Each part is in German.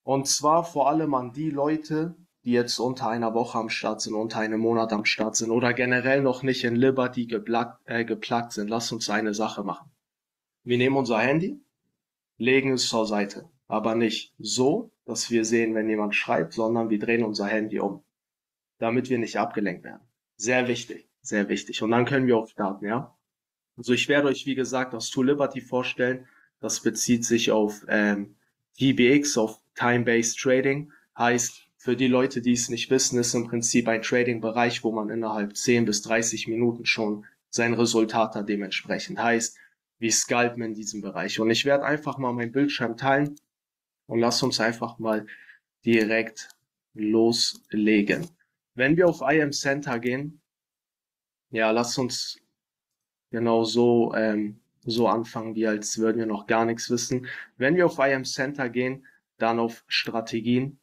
Und zwar vor allem an die Leute, die jetzt unter einer Woche am Start sind, unter einem Monat am Start sind oder generell noch nicht in Liberty geplagt sind. Lass uns eine Sache machen. Wir nehmen unser Handy, legen es zur Seite. Aber nicht so, dass wir sehen, wenn jemand schreibt, sondern wir drehen unser Handy um, damit wir nicht abgelenkt werden. Sehr wichtig, sehr wichtig. Und dann können wir auch starten, ja? Also ich werde euch, wie gesagt, das Tool Liberty vorstellen. Das bezieht sich auf TBX, auf Time-Based Trading. Heißt, für die Leute, die es nicht wissen, ist im Prinzip ein Trading-Bereich, wo man innerhalb 10 bis 30 Minuten schon sein Resultat hat dementsprechend. Heißt, wir scalpen in diesem Bereich. Und ich werde einfach mal meinen Bildschirm teilen und lass uns einfach mal direkt loslegen. Wenn wir auf IM Center gehen, ja, lass uns genau so, so anfangen, wie als würden wir noch gar nichts wissen. Wenn wir auf IM Center gehen, dann auf Strategien,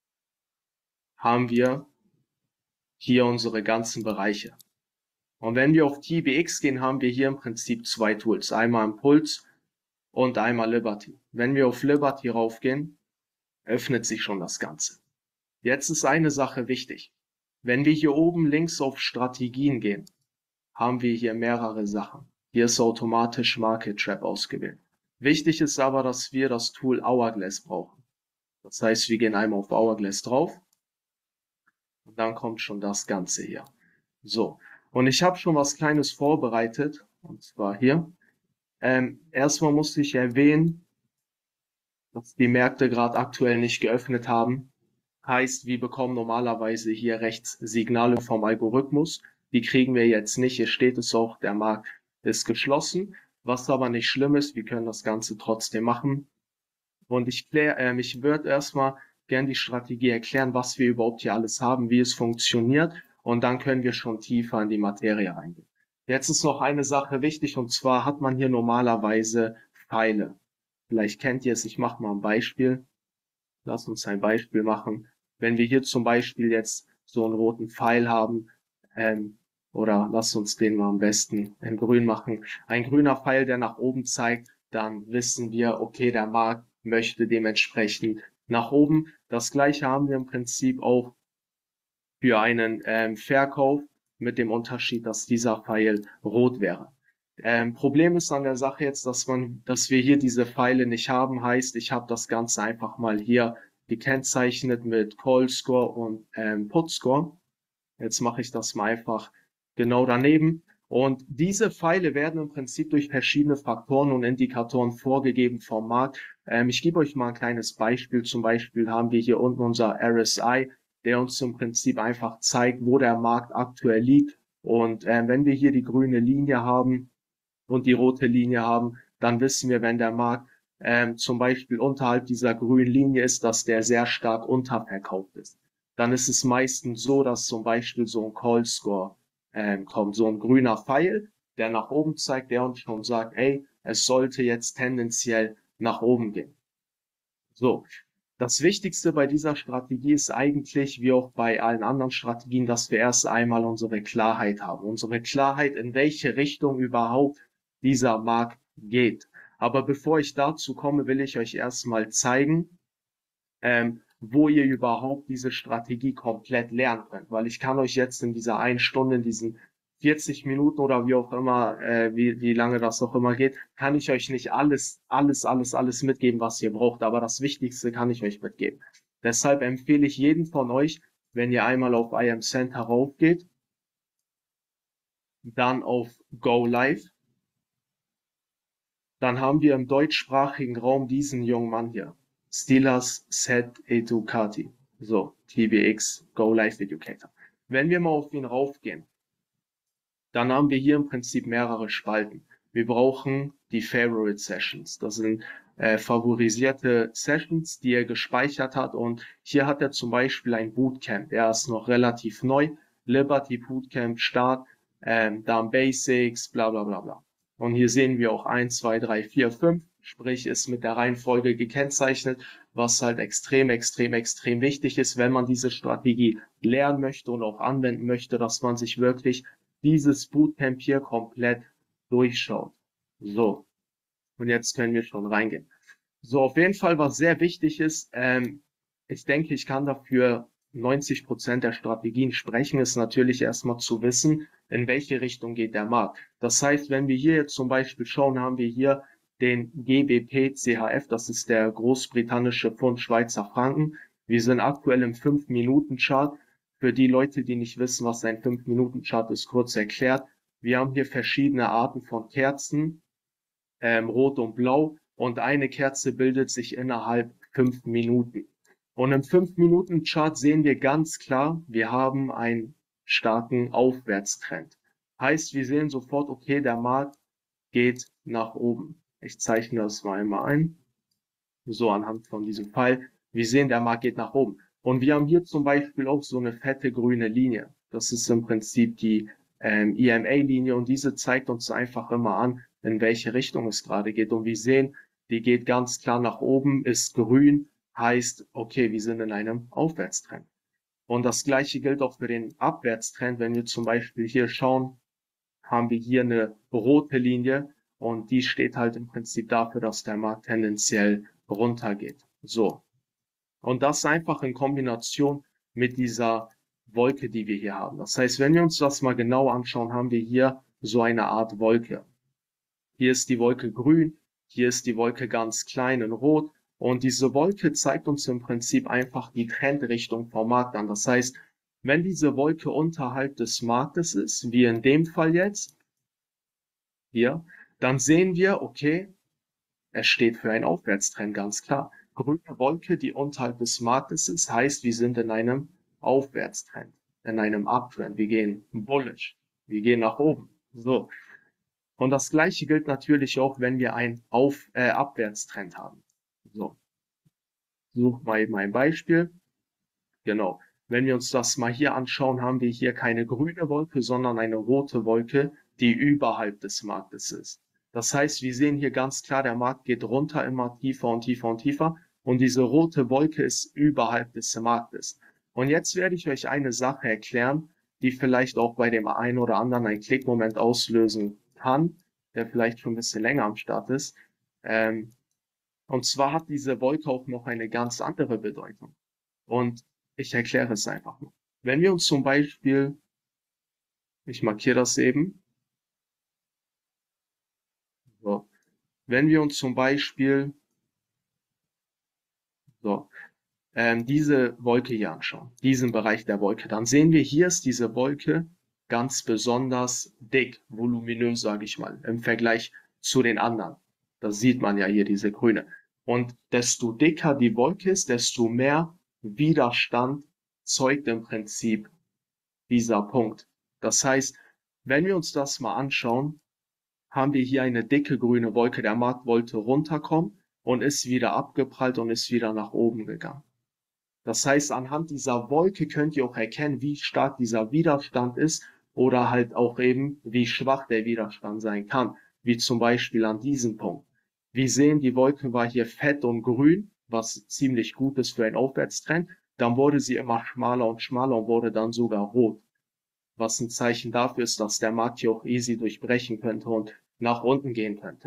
haben wir hier unsere ganzen Bereiche. Und wenn wir auf TBX gehen, haben wir hier im Prinzip zwei Tools. Einmal Impuls und einmal Liberty. Wenn wir auf Liberty raufgehen, öffnet sich schon das Ganze. Jetzt ist eine Sache wichtig. Wenn wir hier oben links auf Strategien gehen, haben wir hier mehrere Sachen. Hier ist automatisch Market Trap ausgewählt. Wichtig ist aber, dass wir das Tool Hourglass brauchen. Das heißt, wir gehen einmal auf Hourglass drauf und dann kommt schon das Ganze hier. So, und ich habe schon was Kleines vorbereitet, und zwar hier. Erstmal musste ich erwähnen, dass die Märkte gerade aktuell nicht geöffnet haben. Heißt, wir bekommen normalerweise hier rechts Signale vom Algorithmus. Die kriegen wir jetzt nicht. Hier steht es auch, der Markt ist geschlossen. Was aber nicht schlimm ist, wir können das Ganze trotzdem machen. Und ich würde erstmal gern die Strategie erklären, was wir überhaupt hier alles haben, wie es funktioniert. Und dann können wir schon tiefer in die Materie reingehen. Jetzt ist noch eine Sache wichtig, und zwar hat man hier normalerweise Pfeile. Vielleicht kennt ihr es, ich mache mal ein Beispiel. Lass uns ein Beispiel machen. Wenn wir hier zum Beispiel jetzt so einen roten Pfeil haben, oder lass uns den mal am besten in grün machen. Ein grüner Pfeil, der nach oben zeigt, dann wissen wir, okay, der Markt möchte dementsprechend nach oben. Das gleiche haben wir im Prinzip auch für einen Verkauf mit dem Unterschied, dass dieser Pfeil rot wäre. Problem ist an der Sache jetzt, dass wir hier diese Pfeile nicht haben. Heißt, ich habe das Ganze einfach mal hier gekennzeichnet mit Call Score und Put Score. Jetzt mache ich das mal einfach genau daneben. Und diese Pfeile werden im Prinzip durch verschiedene Faktoren und Indikatoren vorgegeben vom Markt. Ich gebe euch mal ein kleines Beispiel. Zum Beispiel haben wir hier unten unser RSI, der uns im Prinzip einfach zeigt, wo der Markt aktuell liegt. Und wenn wir hier die grüne Linie haben und die rote Linie haben, dann wissen wir, wenn der Markt zum Beispiel unterhalb dieser grünen Linie ist, dass der sehr stark unterverkauft ist. Dann ist es meistens so, dass zum Beispiel so ein Call Score kommt, so ein grüner Pfeil, der nach oben zeigt, der uns schon sagt, ey, es sollte jetzt tendenziell nach oben gehen. So, das Wichtigste bei dieser Strategie ist eigentlich, wie auch bei allen anderen Strategien, dass wir erst einmal unsere Klarheit haben. Unsere Klarheit, in welche Richtung überhaupt dieser Markt geht. Aber bevor ich dazu komme, will ich euch erstmal zeigen, wo ihr überhaupt diese Strategie komplett lernen könnt. Weil ich kann euch jetzt in dieser einen Stunde, in diesen 40 Minuten oder wie auch immer, wie lange das auch immer geht, kann ich euch nicht alles mitgeben, was ihr braucht. Aber das Wichtigste kann ich euch mitgeben. Deshalb empfehle ich jedem von euch, wenn ihr einmal auf IM Center raufgeht, dann auf Go Live, dann haben wir im deutschsprachigen Raum diesen jungen Mann hier. Stilas Set Educati. So, TBX, Go Live Educator. Wenn wir mal auf ihn raufgehen, dann haben wir hier im Prinzip mehrere Spalten. Wir brauchen die Favorite Sessions. Das sind favorisierte Sessions, die er gespeichert hat. Und hier hat er zum Beispiel ein Bootcamp. Er ist noch relativ neu. Liberty Bootcamp Start, dann Basics, bla bla bla bla. Und hier sehen wir auch 1, 2, 3, 4, 5. Sprich, ist mit der Reihenfolge gekennzeichnet, was halt extrem wichtig ist, wenn man diese Strategie lernen möchte und auch anwenden möchte, dass man sich wirklich dieses Bootcamp hier komplett durchschaut. So, und jetzt können wir schon reingehen. So, auf jeden Fall, was sehr wichtig ist, ich denke, ich kann dafür 90% der Strategien sprechen, ist natürlich erstmal zu wissen, in welche Richtung geht der Markt. Das heißt, wenn wir hier jetzt zum Beispiel schauen, haben wir hier den GBP CHF, das ist der großbritannische Pfund Schweizer Franken. Wir sind aktuell im 5-Minuten-Chart. Für die Leute, die nicht wissen, was ein 5-Minuten-Chart ist, kurz erklärt. Wir haben hier verschiedene Arten von Kerzen, rot und blau, und eine Kerze bildet sich innerhalb 5 Minuten. Und im 5-Minuten-Chart sehen wir ganz klar, wir haben einen starken Aufwärtstrend. Heißt, wir sehen sofort, okay, der Markt geht nach oben. Ich zeichne das mal einmal ein. So anhand von diesem Pfeil. Wir sehen, der Markt geht nach oben. Und wir haben hier zum Beispiel auch so eine fette grüne Linie. Das ist im Prinzip die EMA-Linie, und diese zeigt uns einfach immer an, in welche Richtung es gerade geht. Und wir sehen, die geht ganz klar nach oben, ist grün, heißt, okay, wir sind in einem Aufwärtstrend. Und das gleiche gilt auch für den Abwärtstrend. Wenn wir zum Beispiel hier schauen, haben wir hier eine rote Linie, und die steht halt im Prinzip dafür, dass der Markt tendenziell runtergeht. So. Und das einfach in Kombination mit dieser Wolke, die wir hier haben. Das heißt, wenn wir uns das mal genau anschauen, haben wir hier so eine Art Wolke. Hier ist die Wolke grün, hier ist die Wolke ganz klein in rot, und diese Wolke zeigt uns im Prinzip einfach die Trendrichtung vom Markt an. Das heißt, wenn diese Wolke unterhalb des Marktes ist, wie in dem Fall jetzt, hier, dann sehen wir, okay, es steht für einen Aufwärtstrend, ganz klar. Grüne Wolke, die unterhalb des Marktes ist, heißt, wir sind in einem Aufwärtstrend, in einem Uptrend. Wir gehen bullish, wir gehen nach oben. So. Und das Gleiche gilt natürlich auch, wenn wir einen Abwärtstrend haben. So. Such mal eben ein Beispiel. Genau. Wenn wir uns das mal hier anschauen, haben wir hier keine grüne Wolke, sondern eine rote Wolke, die überhalb des Marktes ist. Das heißt, wir sehen hier ganz klar, der Markt geht runter, immer tiefer und tiefer und tiefer, und diese rote Wolke ist überhalb des Marktes. Und jetzt werde ich euch eine Sache erklären, die vielleicht auch bei dem einen oder anderen einen Klickmoment auslösen kann, der vielleicht schon ein bisschen länger am Start ist. Und zwar hat diese Wolke auch noch eine ganz andere Bedeutung. Und ich erkläre es einfach nur. Wenn wir uns zum Beispiel, ich markiere das eben, so, wenn wir uns zum Beispiel so, diese Wolke hier anschauen, diesen Bereich der Wolke, dann sehen wir, hier ist diese Wolke ganz besonders dick, voluminös, sage ich mal, im Vergleich zu den anderen. Das sieht man ja hier, diese grüne. Und desto dicker die Wolke ist, desto mehr Widerstand zeugt im Prinzip dieser Punkt. Das heißt, wenn wir uns das mal anschauen, haben wir hier eine dicke grüne Wolke. Der Markt wollte runterkommen und ist wieder abgeprallt und ist wieder nach oben gegangen. Das heißt, anhand dieser Wolke könnt ihr auch erkennen, wie stark dieser Widerstand ist, oder halt auch eben, wie schwach der Widerstand sein kann. Wie zum Beispiel an diesem Punkt. Wir sehen, die Wolke war hier fett und grün, was ziemlich gut ist für einen Aufwärtstrend. Dann wurde sie immer schmaler und schmaler und wurde dann sogar rot, was ein Zeichen dafür ist, dass der Markt hier auch easy durchbrechen könnte und nach unten gehen könnte.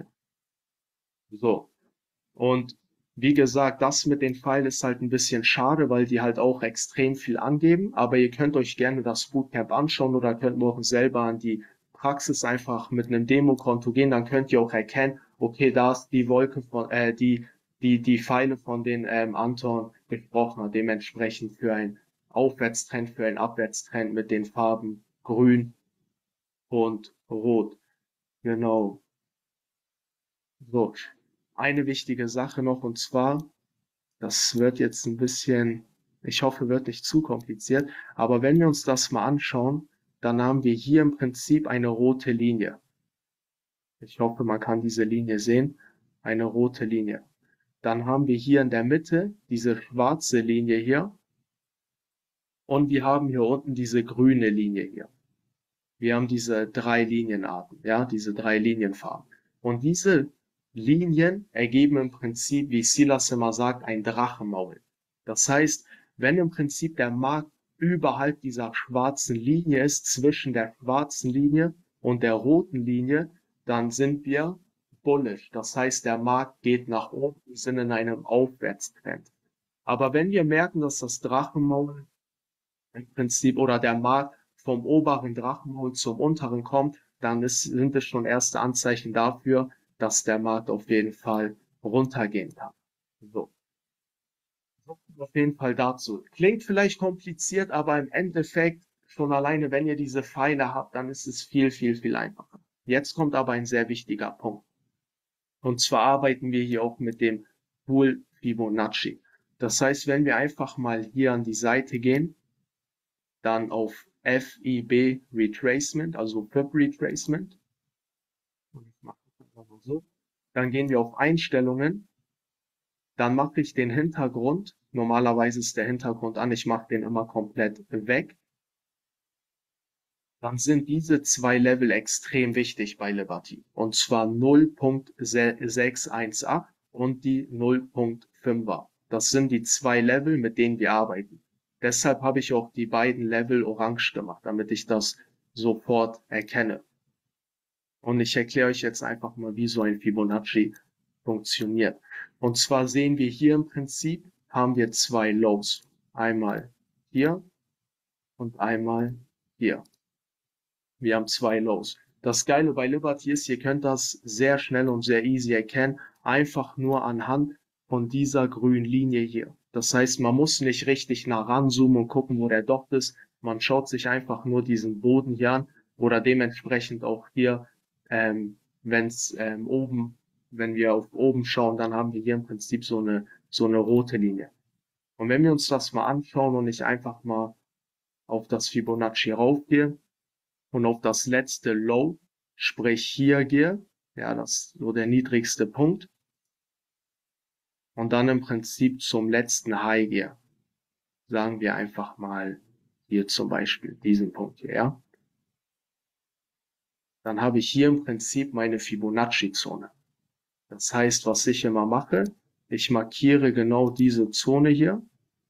So. Und wie gesagt, das mit den Pfeilen ist halt ein bisschen schade, weil die halt auch extrem viel angeben. Aber ihr könnt euch gerne das Bootcamp anschauen oder könnt morgen selber an die Praxis einfach mit einem Demokonto gehen. Dann könnt ihr auch erkennen, okay, da ist die Wolke von, die Pfeile, von denen Anton gesprochen hat, dementsprechend für einen Aufwärtstrend, für einen Abwärtstrend mit den Farben grün und rot. Genau. So. Eine wichtige Sache noch, und zwar, das wird jetzt ein bisschen, ich hoffe, wird nicht zu kompliziert, aber wenn wir uns das mal anschauen, dann haben wir hier im Prinzip eine rote Linie. Ich hoffe, man kann diese Linie sehen. Eine rote Linie. Dann haben wir hier in der Mitte diese schwarze Linie hier. Und wir haben hier unten diese grüne Linie hier. Wir haben diese 3 Linienarten, ja, diese 3 Linienfarben. Und diese Linien ergeben im Prinzip, wie Silas immer sagt, ein Drachenmaul. Das heißt, wenn im Prinzip der Markt überhalb dieser schwarzen Linie ist, zwischen der schwarzen Linie und der roten Linie, dann sind wir bullish. Das heißt, der Markt geht nach oben, wir sind in einem Aufwärtstrend. Aber wenn wir merken, dass das Drachenmaul im Prinzip oder der Markt vom oberen Drachenmaul zum unteren kommt, dann sind es schon erste Anzeichen dafür, dass der Markt auf jeden Fall runtergehen kann. So. Auf jeden Fall dazu. Klingt vielleicht kompliziert, aber im Endeffekt, schon alleine, wenn ihr diese Pfeile habt, dann ist es viel, viel, viel einfacher. Jetzt kommt aber ein sehr wichtiger Punkt. Und zwar arbeiten wir hier auch mit dem Tool Fibonacci. Das heißt, wenn wir einfach mal hier an die Seite gehen, dann auf FIB Retracement, also FIB Retracement, dann gehen wir auf Einstellungen. Dann mache ich den Hintergrund. Normalerweise ist der Hintergrund an. Ich mache den immer komplett weg. Dann sind diese zwei Level extrem wichtig bei Liberty. Und zwar 0.618 und die 0.5er. Das sind die zwei Level, mit denen wir arbeiten. Deshalb habe ich auch die beiden Level orange gemacht, damit ich das sofort erkenne. Und ich erkläre euch jetzt einfach mal, wie so ein Fibonacci funktioniert. Und zwar sehen wir hier im Prinzip, haben wir zwei Lows. Einmal hier und einmal hier. Wir haben zwei Lows. Das Geile bei Liberty ist, ihr könnt das sehr schnell und sehr easy erkennen, einfach nur anhand von dieser grünen Linie hier. Das heißt, man muss nicht richtig nah ranzoomen und gucken, wo der Docht ist. Man schaut sich einfach nur diesen Boden hier an oder dementsprechend auch hier, wenn wir auf oben schauen, dann haben wir hier im Prinzip so eine rote Linie. Und wenn wir uns das mal anschauen und ich einfach mal auf das Fibonacci raufgehe und auf das letzte Low, sprich hier gehe, ja, das ist so der niedrigste Punkt, und dann im Prinzip zum letzten High gehe, sagen wir einfach mal hier zum Beispiel diesen Punkt hier, ja, dann habe ich hier im Prinzip meine Fibonacci-Zone. Das heißt, was ich immer mache, ich markiere genau diese Zone hier.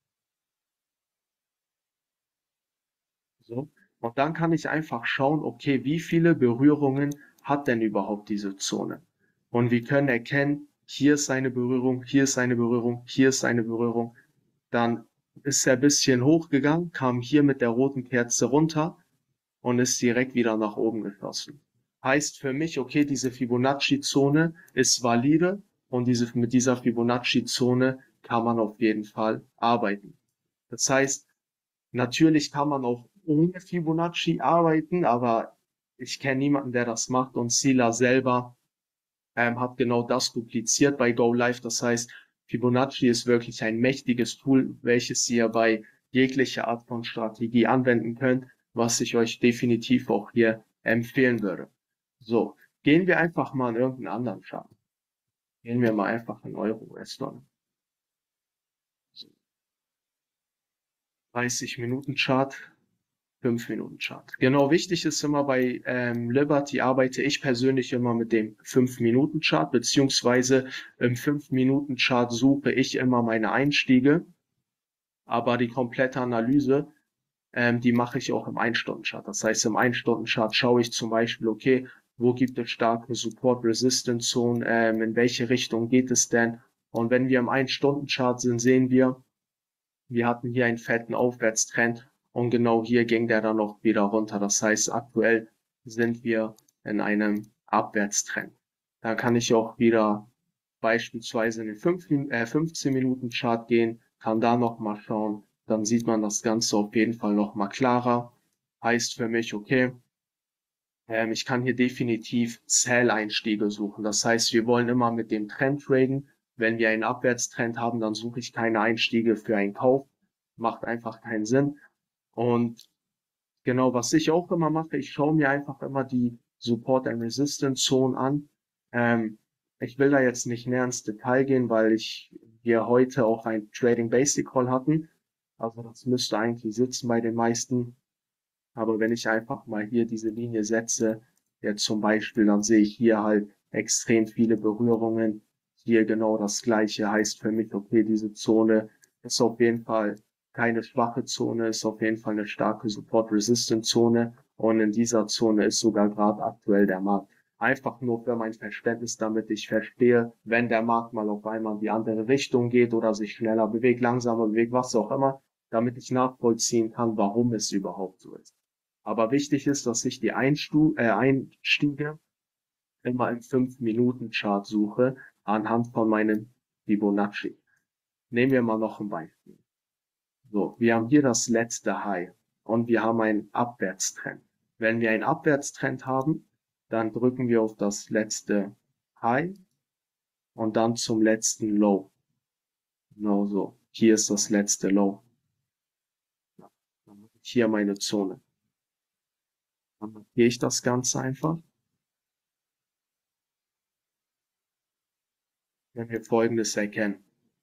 So. Und dann kann ich einfach schauen, okay, wie viele Berührungen hat denn überhaupt diese Zone? Und wir können erkennen, hier ist eine Berührung, hier ist eine Berührung, hier ist eine Berührung. Dann ist er ein bisschen hochgegangen, kam hier mit der roten Kerze runter und ist direkt wieder nach oben geschossen. Heißt für mich, okay, diese Fibonacci-Zone ist valide und mit dieser Fibonacci-Zone kann man auf jeden Fall arbeiten. Das heißt, natürlich kann man auch ohne Fibonacci arbeiten, aber ich kenne niemanden, der das macht, und Sila selber hat genau das dupliziert bei GoLive. Das heißt, Fibonacci ist wirklich ein mächtiges Tool, welches ihr bei jeglicher Art von Strategie anwenden könnt, was ich euch definitiv auch hier empfehlen würde. So, gehen wir einfach mal in irgendeinen anderen Chart. Gehen wir mal einfach in Euro-US-Dollar. 30-Minuten-Chart, 5-Minuten-Chart. Genau, wichtig ist immer bei Liberty arbeite ich persönlich immer mit dem 5-Minuten-Chart, beziehungsweise im 5-Minuten-Chart suche ich immer meine Einstiege, aber die komplette Analyse, die mache ich auch im 1-Stunden-Chart. Das heißt, im 1-Stunden-Chart schaue ich zum Beispiel, okay, wo gibt es starke Support-Resistance-Zonen, in welche Richtung geht es denn? Und wenn wir im 1-Stunden-Chart sind, sehen wir hatten hier einen fetten Aufwärtstrend und genau hier ging der dann noch wieder runter. Das heißt, aktuell sind wir in einem Abwärtstrend. Da kann ich auch wieder beispielsweise in den 15-Minuten-Chart gehen, kann da nochmal schauen, dann sieht man das Ganze auf jeden Fall nochmal klarer. Heißt für mich, okay, ich kann hier definitiv Sell-Einstiege suchen. Das heißt, wir wollen immer mit dem Trend traden. Wenn wir einen Abwärtstrend haben, dann suche ich keine Einstiege für einen Kauf. Macht einfach keinen Sinn. Und genau, was ich auch immer mache, ich schaue mir einfach immer die Support and Resistance Zone an. Ich will da jetzt nicht näher ins Detail gehen, weil wir heute auch ein Trading Basic Call hatten. Also das müsste eigentlich sitzen bei den meisten. Aber wenn ich einfach mal hier diese Linie setze, jetzt zum Beispiel, dann sehe ich hier halt extrem viele Berührungen. Hier genau das Gleiche heißt für mich, okay, diese Zone ist auf jeden Fall keine schwache Zone, ist auf jeden Fall eine starke Support-Resistant-Zone. Und in dieser Zone ist sogar gerade aktuell der Markt. Einfach nur für mein Verständnis, damit ich verstehe, wenn der Markt mal auf einmal in die andere Richtung geht oder sich schneller bewegt, langsamer bewegt, was auch immer, damit ich nachvollziehen kann, warum es überhaupt so ist. Aber wichtig ist, dass ich die Einstiege immer im 5-Minuten-Chart suche, anhand von meinem Fibonacci. Nehmen wir mal noch ein Beispiel. So, wir haben hier das letzte High und wir haben einen Abwärtstrend. Wenn wir einen Abwärtstrend haben, dann drücken wir auf das letzte High und dann zum letzten Low. Genau so. Hier ist das letzte Low. Hier meine Zone. Dann markiere ich das Ganze einfach. Wenn wir Folgendes erkennen.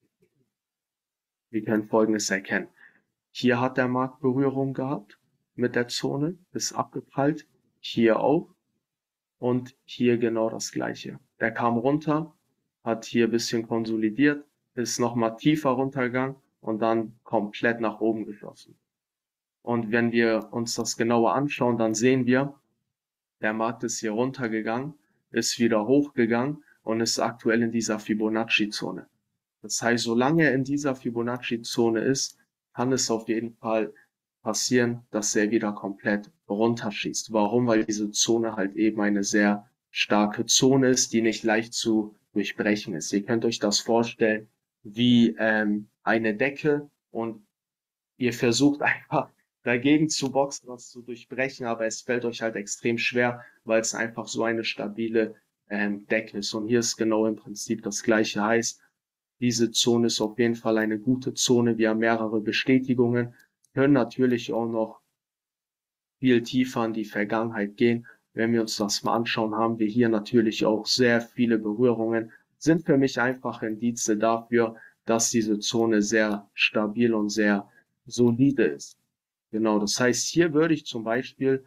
Wir können Folgendes erkennen. Hier hat der Markt Berührung gehabt mit der Zone, ist abgeprallt. Hier auch. Und hier genau das gleiche. Der kam runter, hat hier ein bisschen konsolidiert, ist nochmal tiefer runtergegangen und dann komplett nach oben geschossen. Und wenn wir uns das genauer anschauen, dann sehen wir, der Markt ist hier runtergegangen, ist wieder hochgegangen und ist aktuell in dieser Fibonacci-Zone. Das heißt, solange er in dieser Fibonacci-Zone ist, kann es auf jeden Fall passieren, dass er wieder komplett runterschießt. Warum? Weil diese Zone halt eben eine sehr starke Zone ist, die nicht leicht zu durchbrechen ist. Ihr könnt euch das vorstellen wie eine Decke und ihr versucht einfach dagegen zu boxen, was zu durchbrechen, aber es fällt euch halt extrem schwer, weil es einfach so eine stabile Decke ist. Und hier ist genau im Prinzip das Gleiche. Heißt, diese Zone ist auf jeden Fall eine gute Zone. Wir haben mehrere Bestätigungen, können natürlich auch noch viel tiefer in die Vergangenheit gehen. Wenn wir uns das mal anschauen, haben wir hier natürlich auch sehr viele Berührungen. Sind für mich einfach Indize dafür, dass diese Zone sehr stabil und sehr solide ist. Genau, das heißt, hier würde ich zum Beispiel,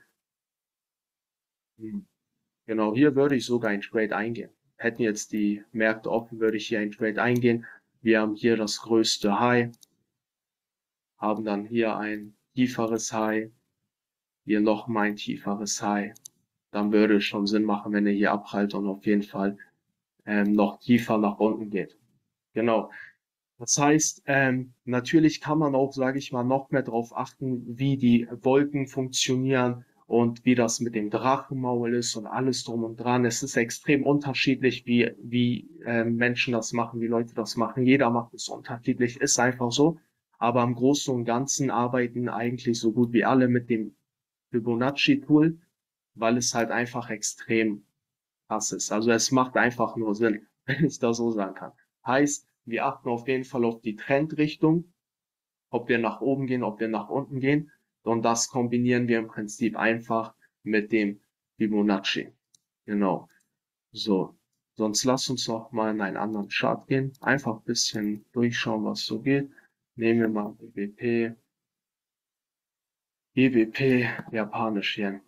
genau, hier würde ich sogar ein Trade eingehen. Hätten jetzt die Märkte offen, würde ich hier ein Trade eingehen. Wir haben hier das größte High, haben dann hier ein tieferes High, hier nochmal ein tieferes High. Dann würde es schon Sinn machen, wenn er hier abprallt und auf jeden Fall noch tiefer nach unten geht. Genau. Das heißt, natürlich kann man auch, sage ich mal, noch mehr darauf achten, wie die Wolken funktionieren und wie das mit dem Drachenmaul ist und alles drum und dran. Es ist extrem unterschiedlich, wie Menschen das machen, wie Leute das machen. Jeder macht es unterschiedlich, ist einfach so. Aber im Großen und Ganzen arbeiten eigentlich so gut wie alle mit dem Fibonacci-Tool, weil es halt einfach extrem krass ist. Also es macht einfach nur Sinn, wenn ich das so sagen kann. Heißt, wir achten auf jeden Fall auf die Trendrichtung, ob wir nach oben gehen, ob wir nach unten gehen. Und das kombinieren wir im Prinzip einfach mit dem Fibonacci. Genau. So. Sonst lass uns noch mal in einen anderen Chart gehen. Einfach ein bisschen durchschauen, was so geht. Nehmen wir mal BWP, GBP, Japanisch Yen.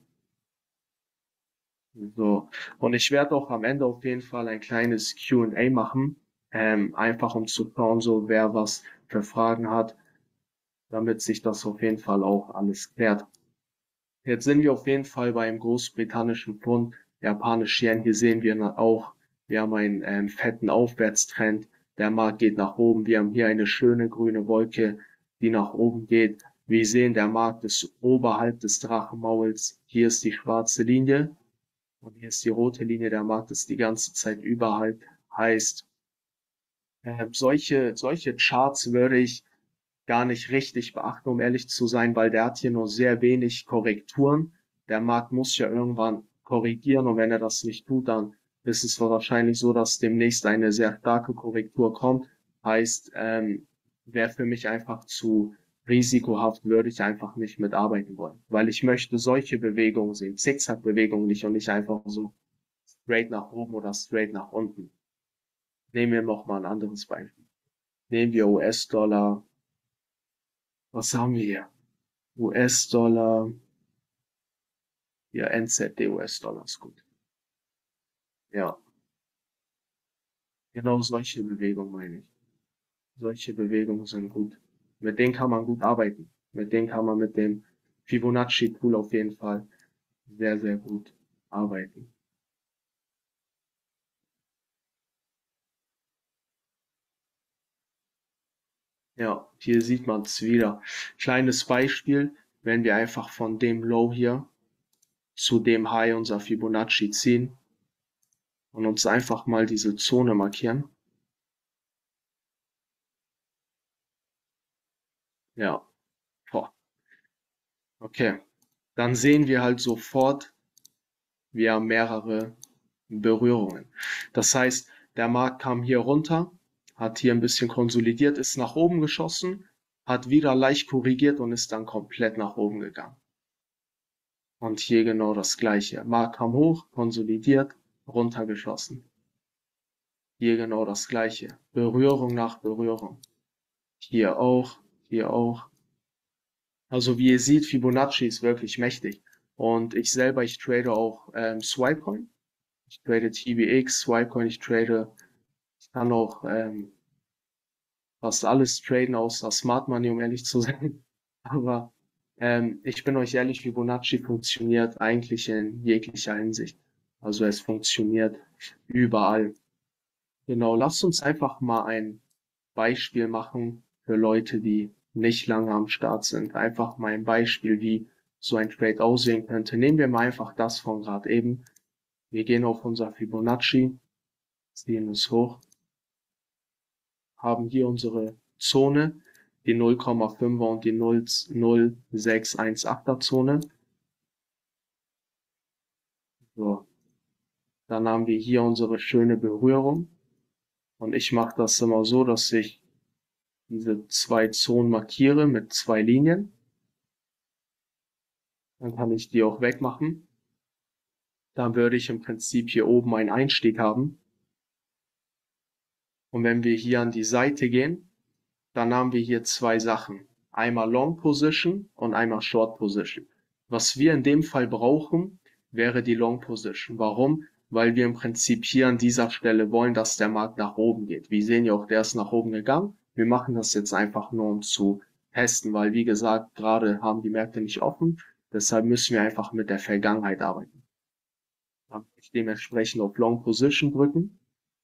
So, und ich werde auch am Ende auf jeden Fall ein kleines Q&A machen, einfach um zu schauen, so wer was für Fragen hat, damit sich das auf jeden Fall auch alles klärt. Jetzt sind wir auf jeden Fall beim großbritannischen Pfund, japanisch Yen. Hier sehen wir auch, wir haben einen fetten Aufwärtstrend. Der Markt geht nach oben. Wir haben hier eine schöne grüne Wolke, die nach oben geht. Wir sehen, der Markt ist oberhalb des Drachenmauls. Hier ist die schwarze Linie. Und hier ist die rote Linie, der Markt ist die ganze Zeit überhalb. Heißt, solche Charts würde ich gar nicht richtig beachten, um ehrlich zu sein, weil der hat hier nur sehr wenig Korrekturen. Der Markt muss ja irgendwann korrigieren und wenn er das nicht tut, dann ist es wahrscheinlich so, dass demnächst eine sehr starke Korrektur kommt. Heißt, wäre für mich einfach zu risikohaft, würde ich einfach nicht mitarbeiten wollen, weil ich möchte solche Bewegungen sehen, Zickzack-Bewegungen nicht und nicht einfach so straight nach oben oder straight nach unten. Nehmen wir noch mal ein anderes Beispiel. Nehmen wir US-Dollar. Was haben wir hier? US-Dollar. Ja, NZD US-Dollar ist gut. Ja, genau solche Bewegungen meine ich. Solche Bewegungen sind gut. Mit denen kann man gut arbeiten. Mit denen kann man mit dem Fibonacci-Tool auf jeden Fall sehr, sehr gut arbeiten. Ja, hier sieht man es wieder. Kleines Beispiel, wenn wir einfach von dem Low hier zu dem High unser Fibonacci ziehen und uns einfach mal diese Zone markieren. Ja, boah. Okay. Dann sehen wir halt sofort, wir haben mehrere Berührungen. Das heißt, der Markt kam hier runter, hat hier ein bisschen konsolidiert, ist nach oben geschossen, hat wieder leicht korrigiert und ist dann komplett nach oben gegangen. Und hier genau das gleiche. Markt kam hoch, konsolidiert, runtergeschossen. Hier genau das gleiche. Berührung nach Berührung. Hier auch, hier auch. Also wie ihr seht, Fibonacci ist wirklich mächtig. Und ich selber, ich trade auch Swipecoin. Ich trade TBX, Swipecoin, ich kann auch fast alles traden außer Smart Money, um ehrlich zu sein. Aber ich bin euch ehrlich, Fibonacci funktioniert eigentlich in jeglicher Hinsicht. Also es funktioniert überall. Genau, lasst uns einfach mal ein Beispiel machen für Leute, die nicht lange am Start sind. Einfach mal ein Beispiel, wie so ein Trade aussehen könnte. Nehmen wir mal einfach das von gerade eben. Wir gehen auf unser Fibonacci, ziehen es hoch, haben hier unsere Zone, die 0,5er und die 0,0618er Zone. So, dann haben wir hier unsere schöne Berührung. Und ich mache das immer so, dass ich diese zwei Zonen markiere mit zwei Linien. Dann kann ich die auch wegmachen. Dann würde ich im Prinzip hier oben einen Einstieg haben. Und wenn wir hier an die Seite gehen, dann haben wir hier zwei Sachen. Einmal Long Position und einmal Short Position. Was wir in dem Fall brauchen, wäre die Long Position. Warum? Weil wir im Prinzip hier an dieser Stelle wollen, dass der Markt nach oben geht. Wir sehen ja auch, der ist nach oben gegangen. Wir machen das jetzt einfach nur, um zu testen, weil wie gesagt, gerade haben die Märkte nicht offen. Deshalb müssen wir einfach mit der Vergangenheit arbeiten. Dann kann ich dementsprechend auf Long Position drücken.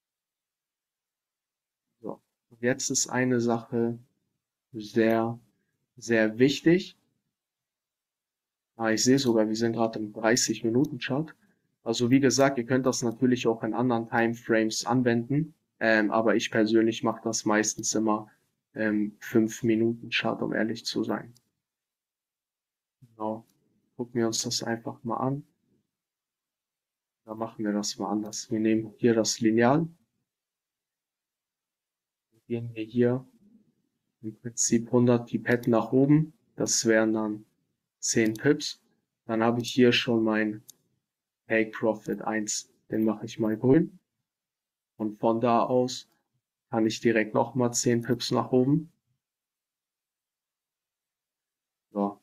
So. Und jetzt ist eine Sache sehr, sehr wichtig. Ich sehe sogar, wir sind gerade im 30-Minuten-Chart. Also wie gesagt, ihr könnt das natürlich auch in anderen Timeframes anwenden. Aber ich persönlich mache das meistens immer 5-Minuten-Chart, um ehrlich zu sein. Genau. Gucken wir uns das einfach mal an. Da machen wir das mal anders. Wir nehmen hier das Lineal. Gehen wir hier im Prinzip 100 Pipetten nach oben. Das wären dann 10 Pips. Dann habe ich hier schon mein Take Profit 1. Den mache ich mal grün. Und von da aus kann ich direkt nochmal 10 Pips nach oben. So,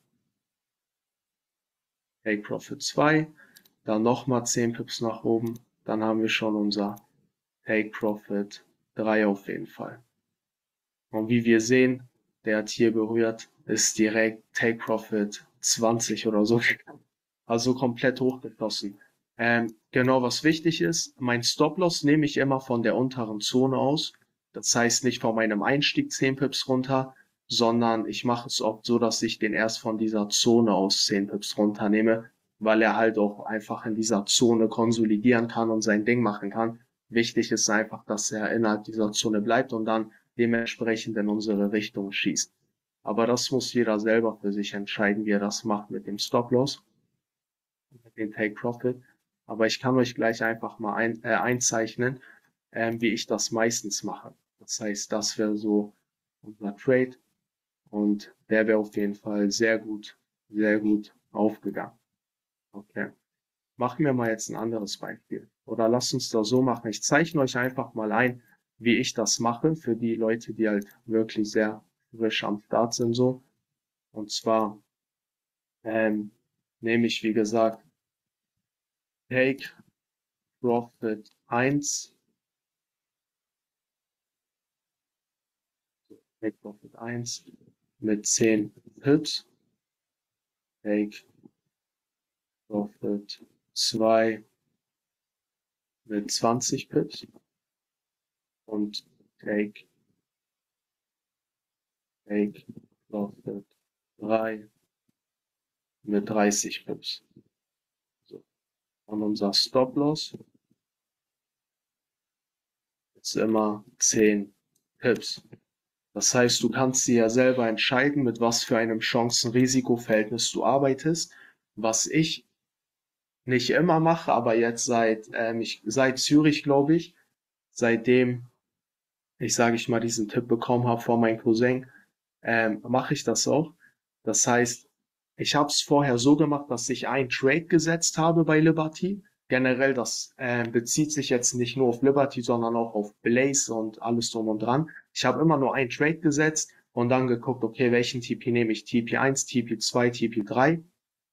Take Profit 2. Dann nochmal 10 Pips nach oben. Dann haben wir schon unser Take Profit 3 auf jeden Fall. Und wie wir sehen, der hat hier berührt, ist direkt Take Profit 20 oder so. Also komplett hochgeschossen. Genau, was wichtig ist, mein Stop-Loss nehme ich immer von der unteren Zone aus. Das heißt nicht von meinem Einstieg 10 Pips runter, sondern ich mache es oft so, dass ich den erst von dieser Zone aus 10 Pips runternehme, weil er halt auch einfach in dieser Zone konsolidieren kann und sein Ding machen kann. Wichtig ist einfach, dass er innerhalb dieser Zone bleibt und dann dementsprechend in unsere Richtung schießt. Aber das muss jeder selber für sich entscheiden, wie er das macht mit dem Stop-Loss, mit dem Take Profit. Aber ich kann euch gleich einfach mal einzeichnen, wie ich das meistens mache. Das heißt, das wäre so unser Trade und der wäre auf jeden Fall sehr gut aufgegangen. Okay. Machen wir mal jetzt ein anderes Beispiel. Oder lasst uns das so machen. Ich zeichne euch einfach mal ein, wie ich das mache für die Leute, die halt wirklich sehr frisch am Start sind so. Und zwar nehme ich, wie gesagt, Take Profit 1, Take Profit 1 mit 10 Pips, Take Profit 2 mit 20 Pips und Take Take Profit 3 mit 30 Pips. So. Und unser Stop-Loss ist immer 10 Pips. Das heißt, du kannst dir ja selber entscheiden, mit was für einem Chancen-Risiko-Verhältnis du arbeitest. Was ich nicht immer mache, aber jetzt seit Zürich, glaube ich, seitdem ich, sage ich mal, diesen Tipp bekommen habe von meinem Cousin, mache ich das auch. Das heißt, ich habe es vorher so gemacht, dass ich einen Trade gesetzt habe bei Liberty. Generell, das bezieht sich jetzt nicht nur auf Liberty, sondern auch auf Blaze und alles drum und dran. Ich habe immer nur einen Trade gesetzt und dann geguckt, okay, welchen TP nehme ich? TP1, TP2, TP3.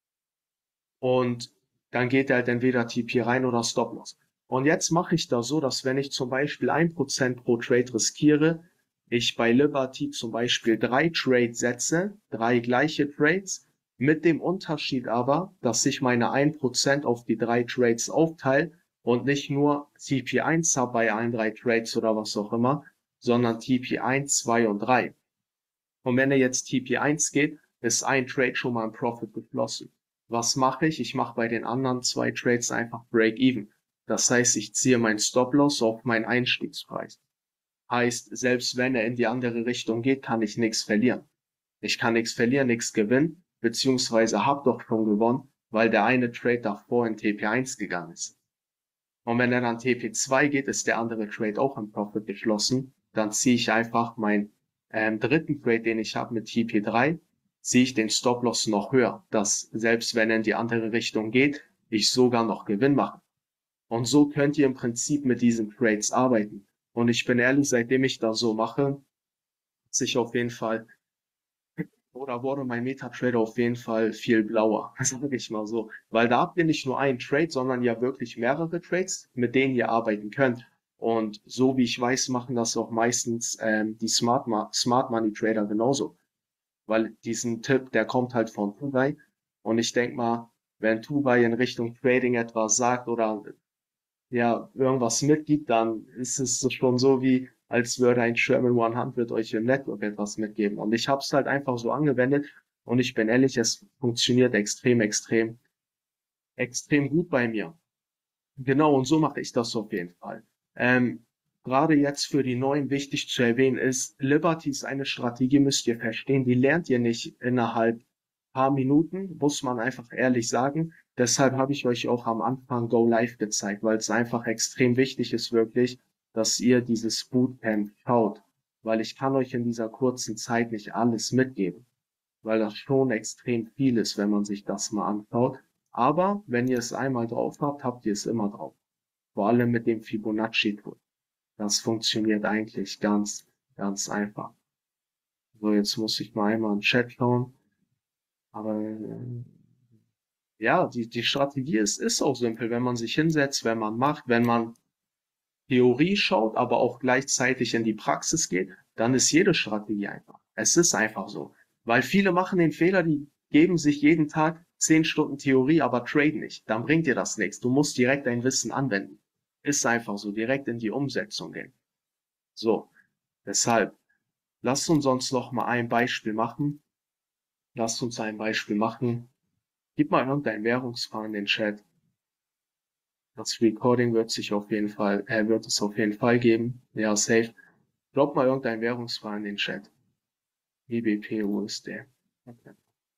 Und dann geht halt entweder TP rein oder Stop-Loss. Und jetzt mache ich das so, dass wenn ich zum Beispiel 1% pro Trade riskiere, ich bei Liberty zum Beispiel 3 Trades setze, 3 gleiche Trades, mit dem Unterschied aber, dass ich meine 1% auf die 3 Trades aufteile und nicht nur TP1 habe bei allen 3 Trades oder was auch immer, sondern TP1, 2 und 3. Und wenn er jetzt TP1 geht, ist ein Trade schon mal im Profit geflossen. Was mache ich? Ich mache bei den anderen 2 Trades einfach Break-Even. Das heißt, ich ziehe meinen Stop-Loss auf meinen Einstiegspreis. Heißt, selbst wenn er in die andere Richtung geht, kann ich nichts verlieren. Ich kann nichts verlieren, nichts gewinnen, beziehungsweise habe doch schon gewonnen, weil der eine Trade davor in TP1 gegangen ist. Und wenn er dann TP2 geht, ist der andere Trade auch im Profit geschlossen. Dann ziehe ich einfach meinen dritten Trade, den ich habe mit TP3, ziehe ich den Stop-Loss noch höher, dass selbst wenn er in die andere Richtung geht, ich sogar noch Gewinn mache. Und so könnt ihr im Prinzip mit diesen Trades arbeiten. Und ich bin ehrlich, seitdem ich das so mache, hat sich auf jeden Fall oder wurde mein MetaTrader auf jeden Fall viel blauer, sage ich mal so. Weil da habt ihr nicht nur einen Trade, sondern ja wirklich mehrere Trades, mit denen ihr arbeiten könnt. Und so wie ich weiß, machen das auch meistens die Smart Money Trader genauso. Weil diesen Tipp, der kommt halt von Tubai. Und ich denk mal, wenn Tubai in Richtung Trading etwas sagt oder ja irgendwas mitgibt, dann ist es so schon so wie, als würde ein Sherman 100 euch im Network etwas mitgeben. Und ich habe es halt einfach so angewendet und ich bin ehrlich, es funktioniert extrem gut bei mir. Genau, und so mache ich das auf jeden Fall. Gerade jetzt für die Neuen wichtig zu erwähnen ist, Liberty ist eine Strategie, müsst ihr verstehen, die lernt ihr nicht innerhalb paar Minuten, muss man einfach ehrlich sagen. Deshalb habe ich euch auch am Anfang Go Live gezeigt, weil es einfach extrem wichtig ist wirklich, dass ihr dieses Bootcamp schaut, weil ich kann euch in dieser kurzen Zeit nicht alles mitgeben, weil das schon extrem viel ist, wenn man sich das mal anschaut. Aber wenn ihr es einmal drauf habt, habt ihr es immer drauf. Vor allem mit dem Fibonacci-Tool. Das funktioniert eigentlich ganz einfach. So, jetzt muss ich mal einmal im Chat schauen. Aber ja, die Strategie ist auch simpel, wenn man sich hinsetzt, wenn man macht, wenn man Theorie schaut, aber auch gleichzeitig in die Praxis geht, dann ist jede Strategie einfach. Es ist einfach so. Weil viele machen den Fehler, die geben sich jeden Tag 10 Stunden Theorie, aber traden nicht. Dann bringt dir das nichts. Du musst direkt dein Wissen anwenden. Ist einfach so, direkt in die Umsetzung gehen. So, deshalb, lasst uns sonst noch mal ein Beispiel machen. Lasst uns ein Beispiel machen. Gib mal irgendein Währungspaar in den Chat. Das Recording wird es auf jeden Fall geben. Ja, safe. Drop mal irgendein Währungspaar in den Chat. GBP, USD. Okay.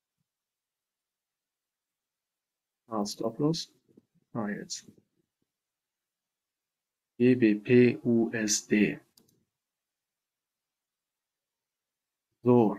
Stop-Loss. Jetzt. GBP, USD. So.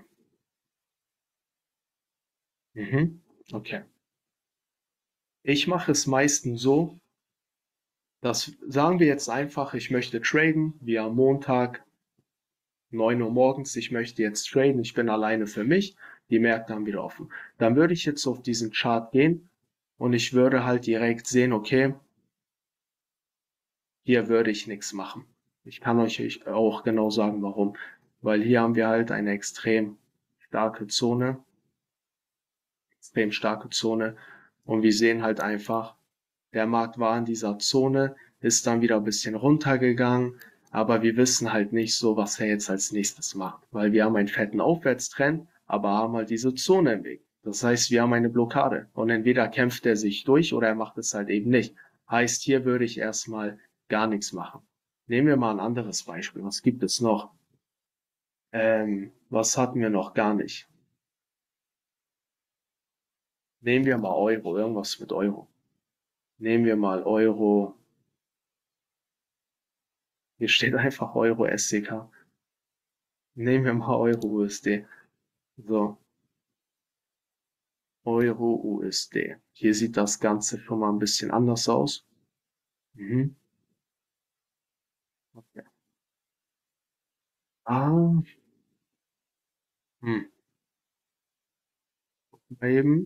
Okay. Ich mache es meistens so, dass, sagen wir jetzt einfach, ich möchte traden, wie am Montag, 9 Uhr morgens, ich möchte jetzt traden, ich bin alleine für mich, die Märkte haben wieder offen. Dann würde ich jetzt auf diesen Chart gehen und ich würde halt direkt sehen, okay, hier würde ich nichts machen. Ich kann euch auch genau sagen, warum. Weil hier haben wir halt eine starke Zone, extrem starke Zone. Und wir sehen halt einfach, der Markt war in dieser Zone, ist dann wieder ein bisschen runtergegangen, aber wir wissen halt nicht so, was er jetzt als nächstes macht, weil wir haben einen fetten Aufwärtstrend, aber haben halt diese Zone im Weg. Das heißt, wir haben eine Blockade und entweder kämpft er sich durch oder er macht es halt eben nicht. Heißt, hier würde ich erstmal gar nichts machen. Nehmen wir mal ein anderes Beispiel. Was gibt es noch? Was hatten wir noch gar nicht? Nehmen wir mal Euro, irgendwas mit Euro. Nehmen wir mal Euro. Hier steht einfach Euro SCK. Nehmen wir mal Euro USD. So, Euro USD. Hier sieht das Ganze schon mal ein bisschen anders aus. Mhm. Okay. Ah, hm. Eben.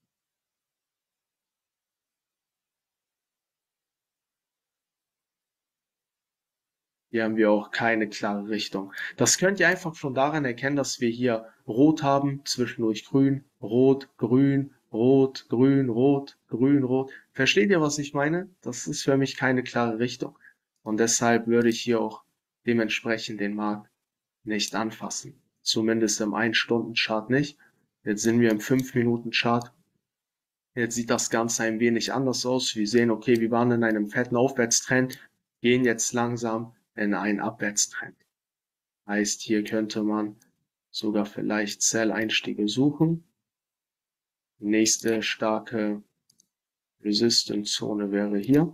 Hier haben wir auch keine klare Richtung. Das könnt ihr einfach schon daran erkennen, dass wir hier Rot haben, zwischendurch Grün, Rot, Grün, Rot, Grün, Rot, Grün, Rot. Versteht ihr, was ich meine? Das ist für mich keine klare Richtung. Und deshalb würde ich hier auch dementsprechend den Markt nicht anfassen. Zumindest im 1-Stunden-Chart nicht. Jetzt sind wir im 5-Minuten-Chart. Jetzt sieht das Ganze ein wenig anders aus. Wir sehen, okay, wir waren in einem fetten Aufwärtstrend, gehen jetzt langsam in einen Abwärtstrend. Heißt, hier könnte man sogar vielleicht Sell-Einstiege suchen. Nächste starke Resistance-Zone wäre hier.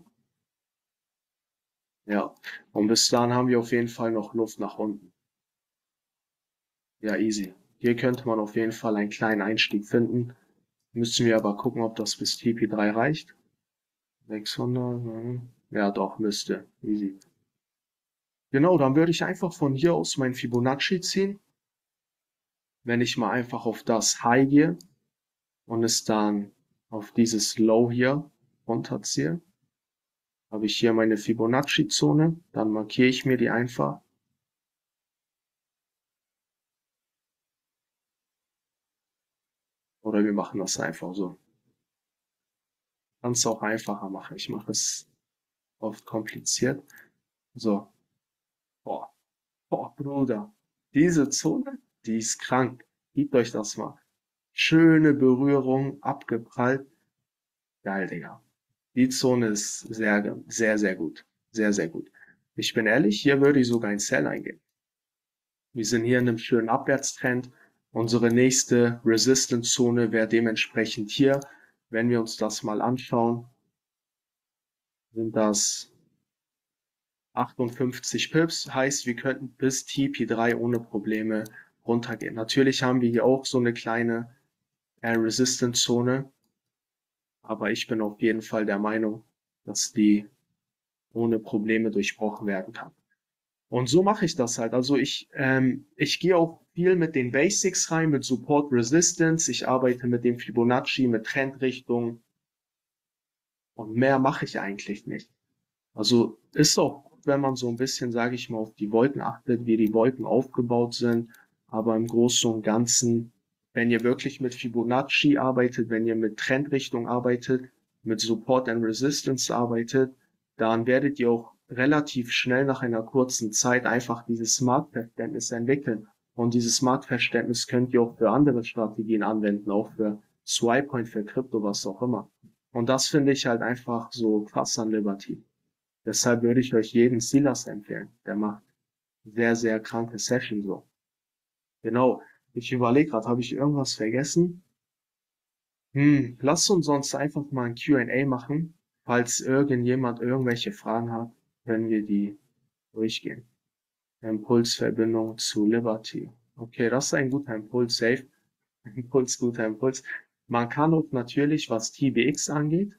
Ja, und bis dahin haben wir auf jeden Fall noch Luft nach unten. Ja, easy. Hier könnte man auf jeden Fall einen kleinen Einstieg finden. Müssen wir aber gucken, ob das bis TP3 reicht. 600, ja doch, müsste. Easy. Genau, dann würde ich einfach von hier aus mein Fibonacci ziehen. Wenn ich mal einfach auf das High gehe und es dann auf dieses Low hier runterziehe, habe ich hier meine Fibonacci-Zone. Dann markiere ich mir die einfach. Oder wir machen das einfach so. Kannst auch einfacher machen. Ich mache es oft kompliziert. So. Boah. Boah, Bruder. Diese Zone, die ist krank. Gebt euch das mal. Schöne Berührung, abgeprallt. Geil, Digga. Die Zone ist sehr, sehr, sehr gut. Sehr, sehr gut. Ich bin ehrlich, hier würde ich sogar ein Sell eingehen. Wir sind hier in einem schönen Abwärtstrend. Unsere nächste Resistance-Zone wäre dementsprechend hier. Wenn wir uns das mal anschauen, sind das 58 Pips. Heißt, wir könnten bis TP3 ohne Probleme runtergehen. Natürlich haben wir hier auch so eine kleine Resistance-Zone. Aber ich bin auf jeden Fall der Meinung, dass die ohne Probleme durchbrochen werden kann. Und so mache ich das halt. Also ich gehe auch viel mit den Basics rein, mit Support Resistance. Ich arbeite mit dem Fibonacci, mit Trendrichtung und mehr mache ich eigentlich nicht. Also ist auch gut, wenn man so ein bisschen, sage ich mal, auf die Wolken achtet, wie die Wolken aufgebaut sind. Aber im Großen und Ganzen, wenn ihr wirklich mit Fibonacci arbeitet, wenn ihr mit Trendrichtung arbeitet, mit Support and Resistance arbeitet, dann werdet ihr auch relativ schnell nach einer kurzen Zeit einfach dieses Marktverständnis entwickeln. Und dieses Marktverständnis könnt ihr auch für andere Strategien anwenden, auch für Swipecoin, für Krypto, was auch immer. Und das finde ich halt einfach so krass an Liberty. Deshalb würde ich euch jeden Silas empfehlen. Der macht sehr, sehr kranke Session so. Genau. Ich überlege gerade, habe ich irgendwas vergessen? Lasst uns sonst einfach mal ein Q&A machen. Falls irgendjemand irgendwelche Fragen hat, können wir die durchgehen. Impulsverbindung zu Liberty. Okay, das ist ein guter Impuls, safe. Impuls, guter Impuls. Man kann auch natürlich, was TBX angeht,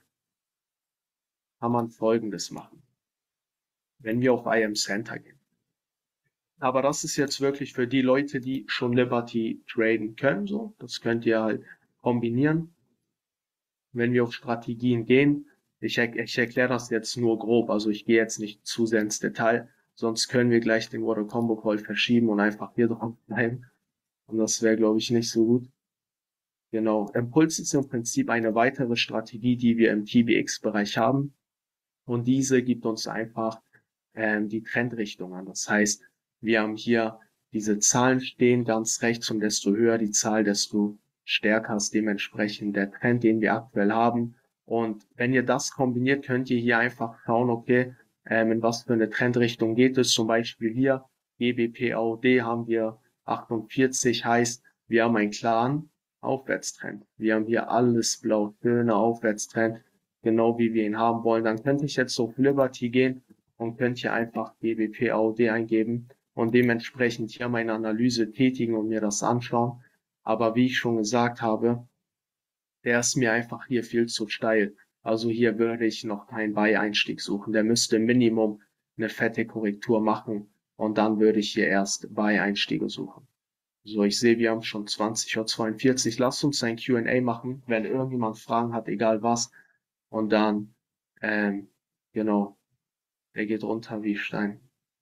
kann man Folgendes machen. Wenn wir auf IM Center gehen. Aber das ist jetzt wirklich für die Leute, die schon Liberty traden können, so. Das könnt ihr halt kombinieren. Wenn wir auf Strategien gehen, ich erkläre das jetzt nur grob, also ich gehe jetzt nicht zu sehr ins Detail, sonst können wir gleich den Water Combo Call verschieben und einfach hier drauf bleiben. Und das wäre, glaube ich, nicht so gut. Genau. Impuls ist im Prinzip eine weitere Strategie, die wir im TBX-Bereich haben. Und diese gibt uns einfach die Trendrichtung an. Das heißt, wir haben hier diese Zahlen stehen ganz rechts und desto höher die Zahl, desto stärker ist dementsprechend der Trend, den wir aktuell haben. Und wenn ihr das kombiniert, könnt ihr hier einfach schauen, okay, in was für eine Trendrichtung geht es. Zum Beispiel hier GBP/AUD haben wir 48, heißt, wir haben einen klaren Aufwärtstrend. Wir haben hier alles blau, schöner Aufwärtstrend, genau wie wir ihn haben wollen. Dann könnte ich jetzt auf Liberty gehen und könnt hier einfach GBP/AUD eingeben und dementsprechend hier meine Analyse tätigen und mir das anschauen. Aber wie ich schon gesagt habe, der ist mir einfach hier viel zu steil. Also hier würde ich noch keinen Buy-Einstieg suchen. Der müsste Minimum eine fette Korrektur machen und dann würde ich hier erst Buy-Einstiege suchen. So, ich sehe, wir haben schon 20:42 Uhr. Lasst uns ein Q&A machen, wenn irgendjemand Fragen hat, egal was. Und dann, genau, der geht runter wie Stein.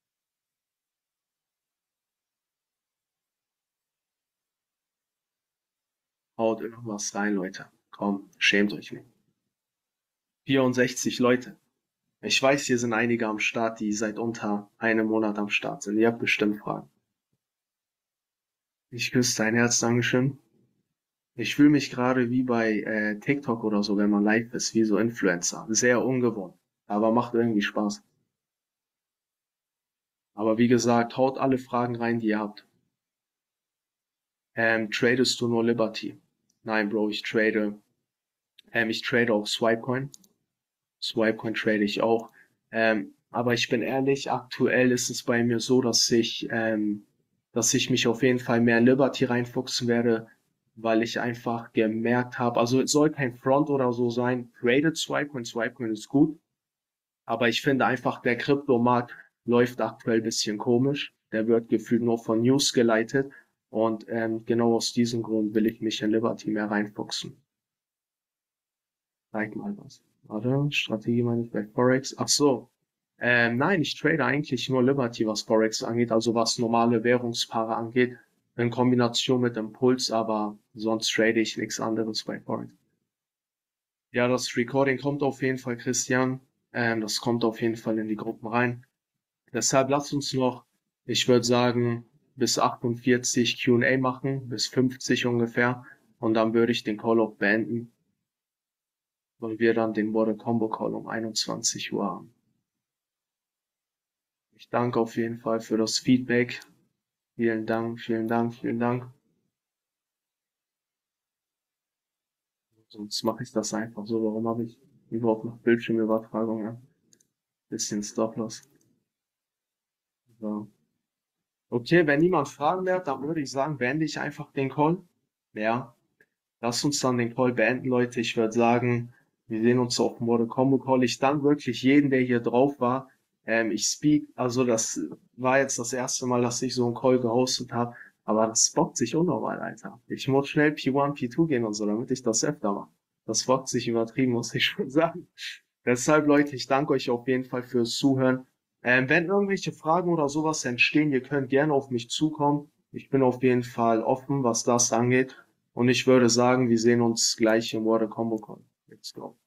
Haut irgendwas rein, Leute. Komm, schämt euch nicht. 64 Leute. Ich weiß, hier sind einige am Start, die seit unter einem Monat am Start sind. Ihr habt bestimmt Fragen. Ich küsse dein Herz, Dankeschön. Ich fühle mich gerade wie bei TikTok oder so, wenn man live ist, wie so Influencer. Sehr ungewohnt, aber macht irgendwie Spaß. Aber wie gesagt, haut alle Fragen rein, die ihr habt. Tradest du nur Liberty? Nein, Bro, ich trade auch Swipecoin. Swipecoin trade ich auch. Aber ich bin ehrlich, aktuell ist es bei mir so, dass ich mich auf jeden Fall mehr in Liberty reinfuchsen werde, weil ich einfach gemerkt habe, also es soll kein Front oder so sein, tradet Swipecoin, Swipecoin ist gut, aber ich finde einfach, der Kryptomarkt läuft aktuell ein bisschen komisch. Der wird gefühlt nur von News geleitet und genau aus diesem Grund will ich mich in Liberty mehr reinfuchsen. Zeig mal was. Warte, Strategie meine ich bei Forex. Ach so. Nein, ich trade eigentlich nur Liberty, was Forex angeht, also was normale Währungspaare angeht, in Kombination mit Impuls, aber sonst trade ich nichts anderes bei Forex. Ja, das Recording kommt auf jeden Fall, Christian. Das kommt auf jeden Fall in die Gruppen rein. Deshalb lasst uns noch, ich würde sagen, bis 48 Q&A machen, bis 50 ungefähr. Und dann würde ich den Call auch beenden, weil wir dann den Model Combo Call um 21 Uhr haben. Ich danke auf jeden Fall für das Feedback. Vielen Dank, vielen Dank, vielen Dank. Sonst mache ich das einfach so. Warum habe ich überhaupt noch Bildschirmübertragung? Ja? Bisschen Stop-Loss. So. Okay, wenn niemand Fragen mehr hat, dann würde ich sagen, beende ich einfach den Call. Ja, lass uns dann den Call beenden, Leute. Ich würde sagen, wir sehen uns auf dem Mortal Combo Call. Ich danke wirklich jeden, der hier drauf war. Ich speak, also das war jetzt das erste Mal, dass ich so einen Call gehostet habe. Aber das bockt sich unnormal, Alter. Ich muss schnell P1, P2 gehen und so, damit ich das öfter mache. Das bockt sich übertrieben, muss ich schon sagen. Deshalb, Leute, ich danke euch auf jeden Fall fürs Zuhören. Wenn irgendwelche Fragen oder sowas entstehen, ihr könnt gerne auf mich zukommen. Ich bin auf jeden Fall offen, was das angeht. Und ich würde sagen, wir sehen uns gleich im Water Combo Call. Let's go.